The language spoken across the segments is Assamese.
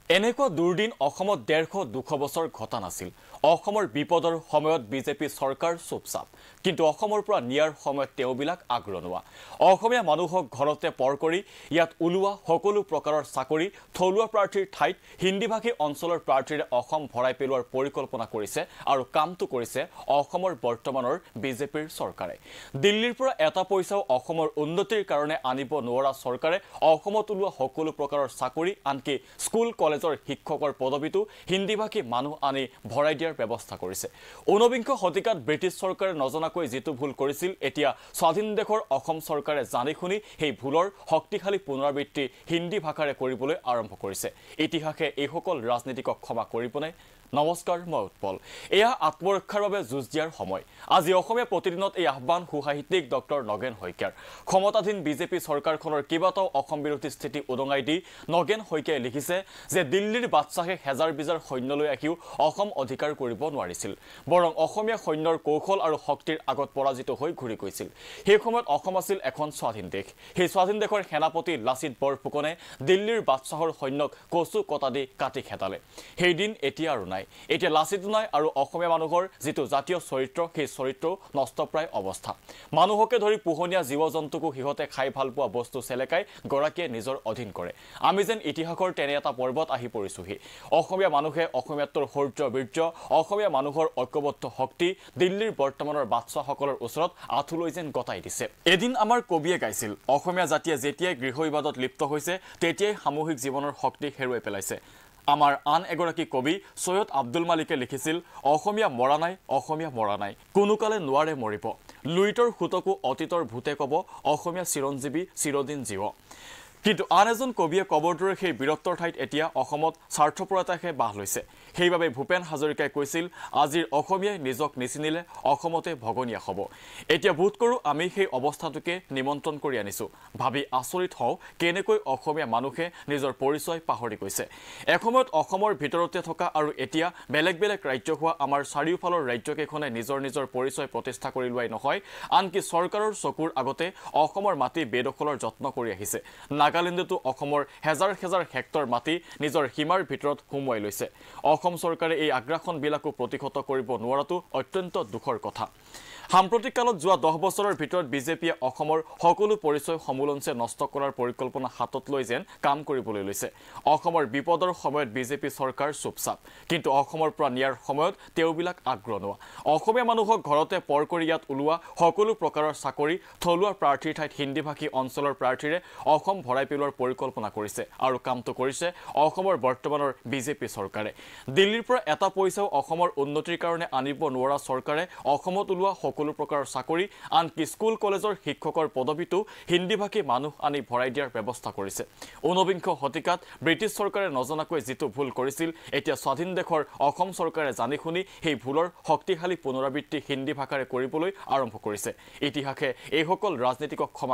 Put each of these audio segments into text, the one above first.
এনেকুৱা দুৰ্দিন অসমত 150-200 বছৰ ঘটা নাছিল। অসমৰ বিপদৰ সময়ত বিজেপি চৰকাৰ চুপচাপ, কিন্তু অসমৰ পৰা নিয়াৰ সময়ত তেওঁবিলাক আগৰণুৱা। অসমীয়া মানুহক ঘৰতে পৰ কৰি ইয়াত ওলোৱা সকলো প্ৰকাৰৰ চাকৰি থলুৱা প্ৰাৰ্থীৰ ঠাইত হিন্দীভাষী অঞ্চলৰ প্ৰাৰ্থীৰে অসম ভৰাই পেলোৱাৰ পৰিকল্পনা কৰিছে আৰু কামটো কৰিছে অসমৰ বৰ্তমানৰ বিজেপিৰ চৰকাৰে। দিল্লীৰ পৰা এটা পইচাও অসমৰ উন্নতিৰ কাৰণে আনিব নোৱাৰা চৰকাৰে অসমত ওলোৱা সকলো প্ৰকাৰৰ চাকৰি আনকি স্কুল কলেজৰ শিক্ষকৰ পদবীটো হিন্দীভাষী মানুহ আনি ভৰাই দিয়াৰ ব্যৱস্থা কৰিছে। 19বিংশ শতিকাত ব্ৰিটিছ চৰকাৰে নজনাকৈ যিটো ভুল কৰিছিল, এতিয়া স্বাধীন দেশৰ অসম চৰকাৰে জানি শুনি সেই ভুলৰ শক্তিশালী পুনৰাবৃত্তি হিন্দী ভাষাৰে কৰিবলৈ আৰম্ভ কৰিছে। ইতিহাসে এইসকল ৰাজনীতিকক ক্ষমা কৰিবনে? নমস্কাৰ, মই উৎপল। এয়া আত্মৰক্ষাৰ বাবে যুঁজ দিয়াৰ সময়। আজি অসমীয়া প্ৰতিদিনত এই আহ্বান সুসাহিত্যিক ডক্টৰ নগেন শইকীয়াৰ। ক্ষমতাধীন বিজেপি চৰকাৰখনৰ কেইবাটাও অসম বিৰোধী স্থিতি উদঙাই দি নগেন শইকীয়াই লিখিছে যে দিল্লীৰ বাদশ্বাহে হেজাৰ বিজাৰ সৈন্যলৈ আহিও অসম অধিকাৰ কৰিব নোৱাৰিছিল, বৰং অসমীয়া সৈন্যৰ কৌশল আৰু শক্তিৰ আগত পৰাজিত হৈ ঘূৰি গৈছিল। সেই সময়ত অসম আছিল এখন স্বাধীন দেশ। সেই স্বাধীন দেশৰ সেনাপতি লাচিত বৰফুকনে দিল্লীৰ বাদশ্বাহৰ সৈন্যক কচু কটা দি কাটি খেদালে। সেই দিন এতিয়া আৰু নাই। এতিয়া লাচিত নাই আৰু অসমীয়া মানুহৰ যিটো জাতীয় চৰিত্ৰ, সেই চৰিত্ৰও নষ্টপ্ৰায় অৱস্থা। মানুহকে ধৰি পোহনীয়া জীৱ জন্তুকো সিহঁতে খাই ভাল পোৱা বস্তু চেলেকাই গৰাকীয়ে নিজৰ অধীন কৰে। আমি যেন ইতিহাসৰ তেনে এটা পৰ্বত আহি পৰিছোহি। অসমীয়া মানুহে অসমীয়াত্বৰ শৌৰ্য বীৰ্য, অসমীয়া মানুহৰ ঐক্যবদ্ধ শক্তি দিল্লীৰ বৰ্তমানৰ বাদশ্বাহসকলৰ ওচৰত আঁঠুলৈ যেন গতাই দিছে। এদিন আমাৰ কবিয়ে গাইছিল, অসমীয়া জাতিয়ে যেতিয়াই গৃহবিবাদত লিপ্ত হৈছে তেতিয়াই সামূহিক জীৱনৰ শক্তি হেৰুৱাই পেলাইছে। আমাৰ আন এগৰাকী কবি সৈয়দ আব্দুল মালিকে লিখিছিল, অসমীয়া মৰা নাই, অসমীয়া মৰা নাই, কোনোকালে নোৱাৰে মৰিব। লুইতৰ সুতকো অতীতৰ ভূতে কব, অসমীয়া চিৰঞ্জীৱী চিৰদিন জীৱ। কিন্তু আন এজন কবিয়ে কবৰ দৰে সেই বীৰত্বৰ ঠাইত এতিয়া অসমত স্বাৰ্থপৰতাহে বাহ লৈছে। সেইবাবে ভূপেন হাজৰিকাই কৈছিল, আজিৰ অসমীয়াই নিজক নিচিনিলে অসমতে ভগনীয়া হ'ব। এতিয়া বোধ কৰোঁ আমি সেই অৱস্থাটোকে নিমন্ত্ৰণ কৰি আনিছোঁ। ভাবি আচৰিত হওঁ কেনেকৈ অসমীয়া মানুহে নিজৰ পৰিচয় পাহৰি গৈছে। এসময়ত অসমৰ ভিতৰতে থকা আৰু এতিয়া বেলেগ বেলেগ ৰাজ্য হোৱা আমাৰ চাৰিওফালৰ ৰাজ্যকেইখনে নিজৰ নিজৰ পৰিচয় প্ৰতিষ্ঠা কৰি লোৱাই নহয়, আনকি চৰকাৰৰ চকুৰ আগতে অসমৰ মাটি বেদখলৰ যত্ন কৰি আহিছে। নাগালেণ্ডতো অসমৰ হেজাৰ হেজাৰ হেক্টৰ মাটি নিজৰ সীমাৰ ভিতৰত সুমুৱাই লৈছে। অসম চৰকাৰে এই আগ্ৰাসনবিলাকো প্ৰতিহত কৰিব নোৱাৰাটো অত্যন্ত দুখৰ কথা। সাম্প্ৰতিক কালত যোৱা 10 বছৰৰ ভিতৰত বিজেপিয়ে অসমৰ সকলো পৰিচয় সমূলঞ্চে নষ্ট কৰাৰ পৰিকল্পনা হাতত লৈ যেন কাম কৰিবলৈ লৈছে। অসমৰ বিপদৰ সময়ত বিজেপি চৰকাৰ চুপচাপ, কিন্তু অসমৰ পৰা নিয়াৰ সময়ত তেওঁবিলাক আগৰণুৱা। অসমীয়া মানুহক ঘৰতে পৰ কৰি ইয়াত ওলোৱা সকলো প্ৰকাৰৰ চাকৰি থলুৱা প্ৰাৰ্থীৰ ঠাইত হিন্দীভাষী অঞ্চলৰ প্ৰাৰ্থীৰে অসম ভৰাই পেলোৱাৰ পৰিকল্পনা কৰিছে আৰু কামটো কৰিছে অসমৰ বৰ্তমানৰ বিজেপি চৰকাৰে। দিল্লীৰ পৰা এটা পইচাও অসমৰ উন্নতিৰ কাৰণে আনিব নোৱাৰা চৰকাৰে অসমত ওলোৱা সকলো প্ৰকাৰৰ চাকৰি আনকি স্কুল কলেজৰ শিক্ষকৰ পদবীটো হিন্দীভাষী মানুহ আনি ভৰাই দিয়াৰ ব্যৱস্থা কৰিছে। 19বিংশ শতিকাত ব্ৰিটিছ চৰকাৰে নজনাকৈ যিটো ভুল কৰিছিল, এতিয়া স্বাধীন দেশৰ অসম চৰকাৰে জানি শুনি সেই ভুলৰ শক্তিশালী পুনৰাবৃত্তি হিন্দী ভাষাৰে কৰিবলৈ আৰম্ভ কৰিছে। ইতিহাসে এইসকল ৰাজনীতিকক ক্ষমা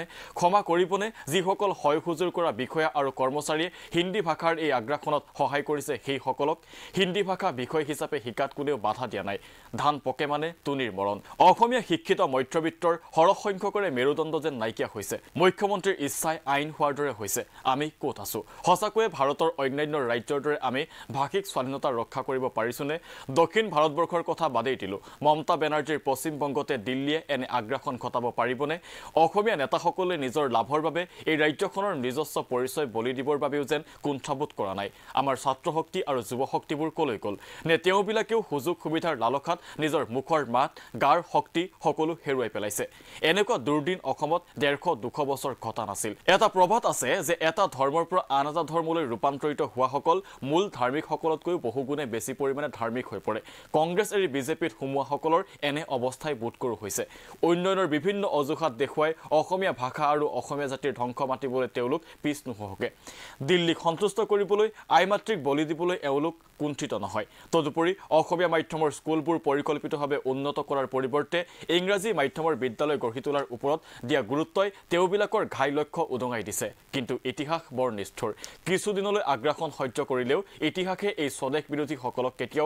কৰিবনে যিসকল হয় হুজুৰ কৰা বিষয়া আৰু কৰ্মচাৰীয়ে হিন্দী ভাষাৰ এই আগ্ৰাসনত সহায় কৰিছে সেইসকলক? হিন্দী ভাষা বিষয় হিচাপে শিকাত কোনেও বাধা দিয়া নাই। ধান পকে মানে তুনিৰ মৰণ। অসমীয়া শিক্ষিত মধ্যবিত্তৰ সৰহ সংখ্যকৰে মেৰুদণ্ড যেন নাইকিয়া হৈছে। মুখ্যমন্ত্ৰীৰ ইচ্ছাই আইন হোৱাৰ দৰে হৈছে। আমি ক'ত আছো? সঁচাকৈয়ে ভাৰতৰ অন্যান্য ৰাজ্যৰ দৰে আমি ভাষিক স্বাধীনতা ৰক্ষা কৰিব পাৰিছোনে? দক্ষিণ ভাৰতবৰ্ষৰ কথা বাদেই দিলোঁ, মমতা বেনাৰ্জীৰ পশ্চিমবংগতে দিল্লীয়ে এনে আগ্ৰাসন ঘটাব পাৰিবনে? অসমীয়া নেতাসকলে নিজৰ লাভৰ বাবে এই ৰাজ্যখনৰ নিজস্ব পৰিচয় বলি দিবৰ বাবেও যেন কুণ্ঠাবোধ কৰা নাই। আমাৰ ছাত্ৰশক্তি আৰু যুৱশক্তিবোৰ কলৈ গ'ল? নে তেওঁবিলাকেও সুযোগ সুবিধাৰ লালসাত নিজৰ মুখৰ মাত গাৰ শক্তি সকলো হেৰুৱাই পেলাইছে? এনেকুৱা দুৰ্দিন অসমত 150-200 বছৰ ঘটা নাছিল। এটা প্ৰবাদ আছে যে এটা ধৰ্মৰ পৰা আন এটা ধৰ্মলৈ ৰূপান্তৰিত হোৱাসকল মূল ধাৰ্মিকসকলতকৈও বহুগুণে বেছি পৰিমাণে ধাৰ্মিক হৈ পৰে। কংগ্ৰেছ এৰি বিজেপিত সোমোৱাসকলৰ এনে অৱস্থাই বোধ কৰোঁ হৈছে। উন্নয়নৰ বিভিন্ন অজুহাত দেখুৱাই অসমীয়া ভাষা আৰু অসমীয়া জাতিৰ ধ্বংস মাতিবলৈ তেওঁলোক পিছ নোহোৱাকে। দিল্লীক সন্তুষ্ট কৰিবলৈ আই মাতৃক বলি দিবলৈ এওঁলোক কুণ্ঠিত নহয়। তদুপৰি অসমীয়া মাধ্যমৰ স্কুলবোৰ পৰিকল্পিতভাৱে উন্নত কৰাৰ পৰিৱৰ্তে ইংৰাজী মাধ্যমৰ বিদ্যালয় গঢ়ি তোলাৰ ওপৰত দিয়া গুৰুত্বই তেওঁবিলাকৰ ঘাই লক্ষ্য উদঙাই দিছে। কিন্তু ইতিহাস বৰ নিষ্ঠুৰ। কিছুদিনলৈ আগ্ৰাসন সহ্য কৰিলেও ইতিহাসে এই স্বদেশ বিৰোধীসকলক কেতিয়াও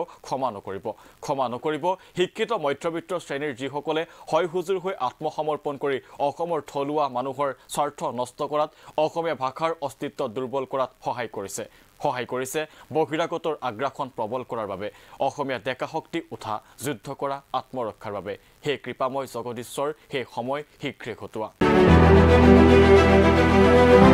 ক্ষমা নকৰিব। শিক্ষিত মধ্যবিত্ত শ্ৰেণীৰ যিসকলে হয় হুজুৰ হৈ আত্মসমৰ্পণ কৰি অসমৰ থলুৱা মানুহৰ স্বাৰ্থ নষ্ট কৰাত, অসমীয়া ভাষাৰ অস্তিত্ব দুৰ্বল কৰাত সহায় কৰিছে। সহায় কৰিছে বহিৰাগতৰ আগ্ৰাসন প্ৰবল কৰাৰ বাবে অসমীয়া ডেকা শক্তি উঠা যুদ্ধ কৰা আত্মৰক্ষাৰ বাবে হে কৃপাময় জগদীশ্বৰ হে সময় শীঘ্ৰে ঘটোৱা